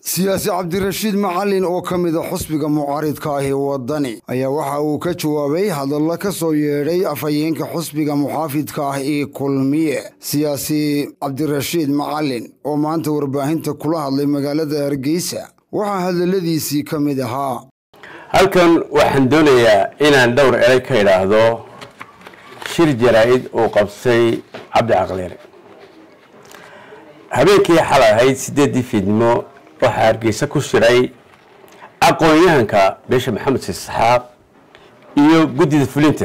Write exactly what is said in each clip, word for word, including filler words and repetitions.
siyaasi cabdirashiid macalin oo ka mid ah xusbiga mucaaridka ah ee wadani ayaa waxa uu ka jawaabay hadallo ka soo yeedhay afhayeenka xusbiga muxaafidka ah ee kulmiye siyaasi cabdirashiid macalin oo maanta warbaahinta kula hadlay magaalada Hargeysa waxaa hadaladiisii ka mid ahaa halkan waxaan doonayaa inaan dhowr eray ka idhaahdo shir jaraa'id oo qabsay cabdi caqleere habeenkii xalay ahayd sideedii fiidnimo waxaa Hargeysa ku shiray aqoon-yahanka beesha maxamed isxaaq iyo guddida fulinta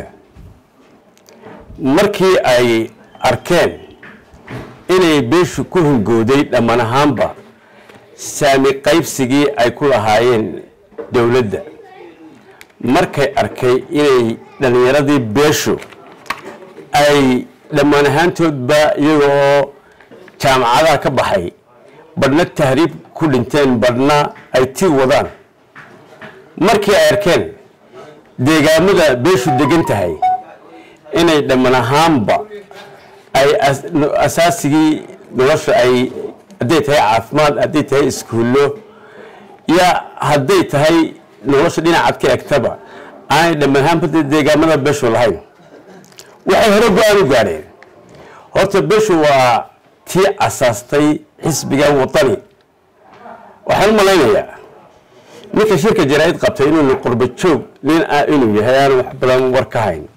markii ay arkeen inay beeshu ku hungooday dhammaan ahaanba saami qaybsigii ay ku lahaayeen dowladda markay arkay inay dhalinyaradii beeshu ay dhammaan ahaantoodba iyagoo jaamacadaha ka baxay badhna tahriib ku dhinteen badhna ay tii wadaan markii ay arkeen deegaamada beeshu degan tahay inay dhammaan ahaanba ay asaasigii nolosha ay hadday tahay caafimaad hadday tahay iskuullo iyo hadday tahay nolosha dhinacad ka egtaba aanay dhammaan ahaanba deegaamada beeshu lahayn waxay hore go-aan u gaadheen horta beeshu waa tii asaastay xisbiga wadani waxaan u malaynayaa ninka shirka jaraa'id qabtay inuu qurba joog nin ah inuu yahay aan wax badan war ka hayn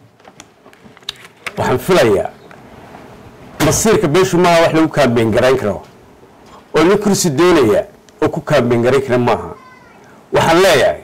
waxaan filayaa masiirka beeshu maaha wax lagu kaambeyn garayn karo oo nin kursi doonaya oo ku kaambeyn garayn kara maaha waxaan leeyahay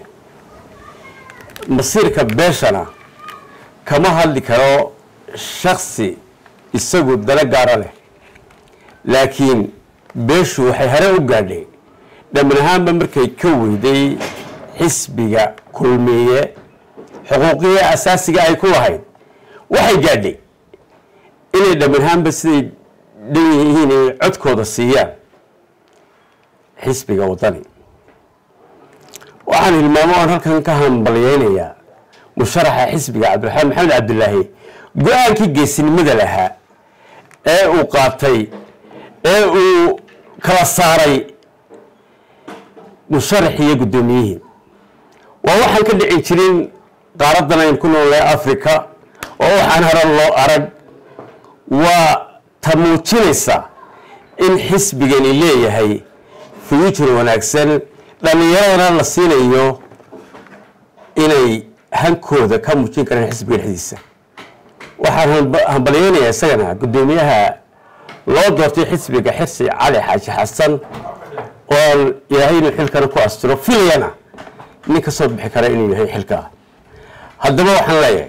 masiirka beeshana kama hadli karo shaksi isagu dana gaara leh laakiin beeshu waxay hore u gaadhay dhammaan ahaanba markay ka weyday xisbiga kulmiye xuquuqihii asaasiga ay ku lahayd waxay gaadhay inay dhammaan ahaanba siday dhan yihiin inay codkooda siiyaan xisbiga wadani waxaan hilmaamo oon halkan ka hambalyeynayaa musharaxa xisbiga cabdiraxmaan maxamed cabdilaahi go-aankii geesinimada lahaa ee uu qaatay ee uu kala saaray musharax iyo guddoomiyihii waa waxaan ka dhicin jirin qaaradan aynu ku noolnahay africa oo waxaan hore loo arag waa ta muujinaysa in xisbigani leeyahay future wanaagsan dhallinyaradana la siinayo inay hankooda ka muujin karaan xisbiga dhexdiisa waxaan hambalyeynayaa isagana guddoomiyaha loo doortay xisbiga xirsi cali xaaji xasan oo ilaahay inuu xilkana ku astiro filayana nin ka soo bixi kara inuu yahay xilka haddaba waxaan leeyahay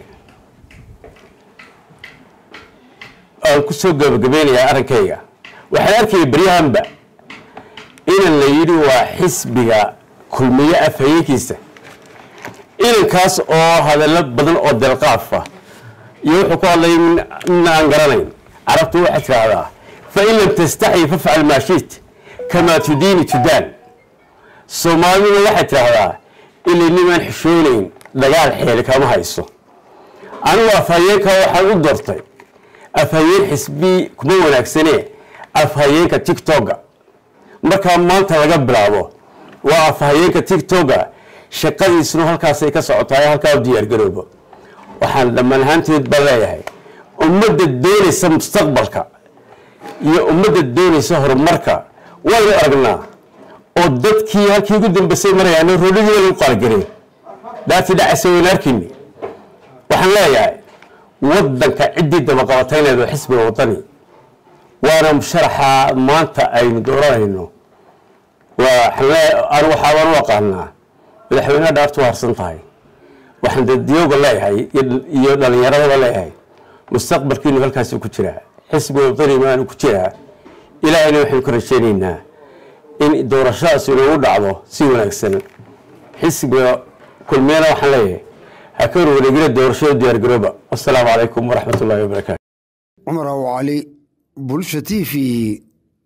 aan ku soo gabagabeynayaa arrinkayga waxaan arkayay baryahanba inan la yidhi waa xisbiga kulmiye afhayeenkiisa inankaas oo hadallo badan oo delqaafa iyo wuxuu ku hadlayay min aan garanayn carabtu waxay tidhaahdaa فإن لم تستحي فافعل ما شئت كما تدين تدان سومالينا waxay tiraahdaa ilaa niman xishoonayn dagaal xeel kama hayso anigu afhayeenka waxaan u doortay afhayeen xisbi kuma wanaagsanee afhayeenka TikTok marka maanta laga bilaabo waa afhayeenka TikTok shaqadiisuna halkaas ay ka socotaa halkaa diyaar garoobo waxaan dhammaan ahaanteed baleeyahay ummadda doonaysa mustaqbalka iyo ummadda doonaysa horumarka waynu aragnaa oo dadkii halkii ugu dambeysay marayaan roolihii lagu qalgalay daati dhacaysa waan arkini waxaan leeyahay wadanka cidii daba qabatayneed oo xisbiga wadani waana musharaxa maanta aynu dooranayno waa aan waxaan u aqaanaa madaxweynaha dhaartu harsan tahay waxaan dadiyooga leeyahay iyo dhalinyarada leeyahay mustaqbalkiinu halkaas ku jiraa xisbiga wadani maanu ku jiraa ilaahayna waxaan ku rajaynaynaa in doorashadaas inuu dhacdo si wanaagsan xisbiga kulmiyana waxaan leeyahay ha ka wareegina doorashada diyaar garooba assalaamu calaykum waraxmatullaahi wabarakaatu cumar aw cali bulsha t v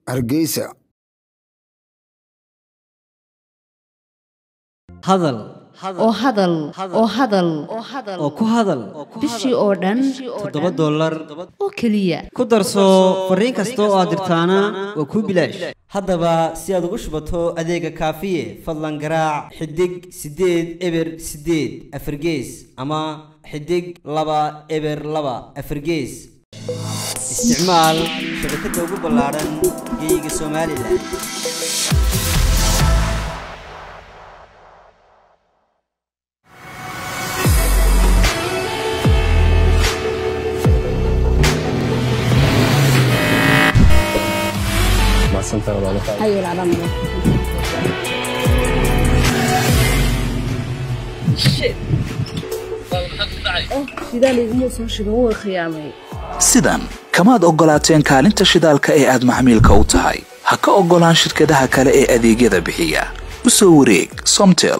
Hargeysa hadal oo hadal oo hadal oo ku hadal bishii oo dhan toddoba dollar oo kaliya ku darso fariin kasta oo aad dirtaana waa ku bilaash haddaba si aad ugu shubato adeega kaafiye fadlan garaac xidig sideed eber sideed afargees ama xidig laba eber laba afargees isticmaal shabakadda ugu ballaaran geeyiga Soomaaliland سنتر ولا حاجة أي العظام shit oh shidaalay uma soo shido waa khiyaamay sidan kamaad ogolaateen kaalinta shidaalka ee aad maxmiilka u tahay ha ka ogolaan shirkadaha kale ee adeegyada bixiya u soo wareeg Somtel